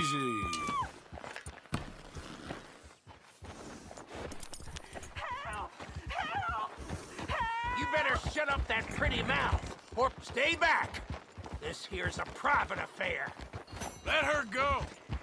easy. Help! Help! Help! You better shut up that pretty mouth, or stay back. This here's a private affair. Let her go.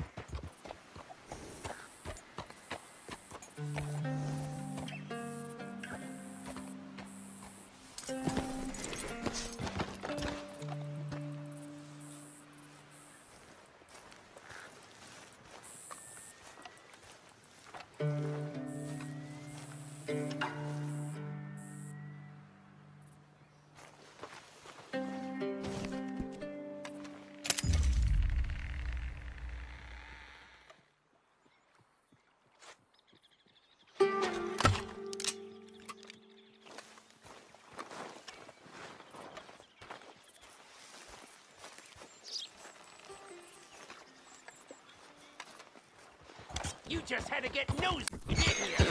You just had to get nosy, didn't you?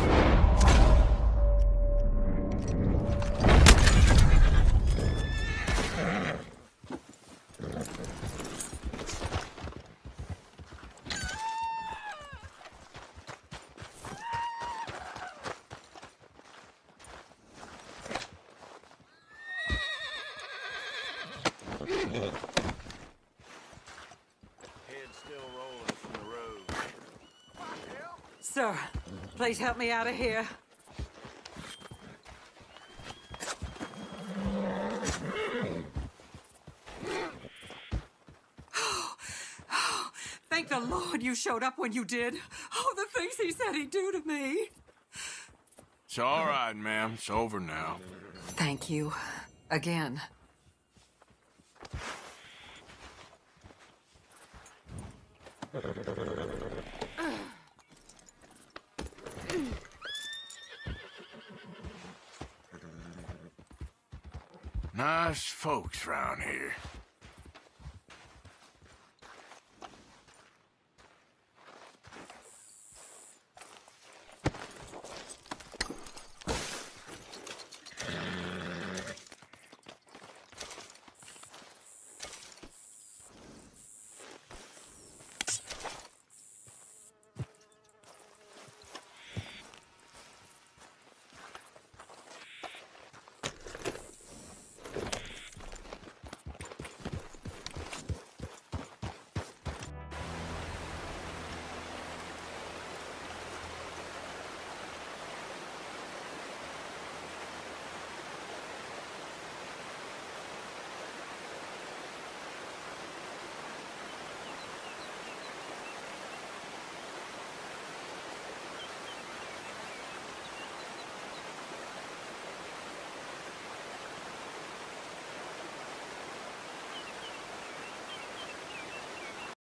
Sir, please help me out of here. Thank the Lord you showed up when you did. Oh, the things he said he'd do to me. It's all right, ma'am. It's over now. Thank you. Again. Nice folks round here.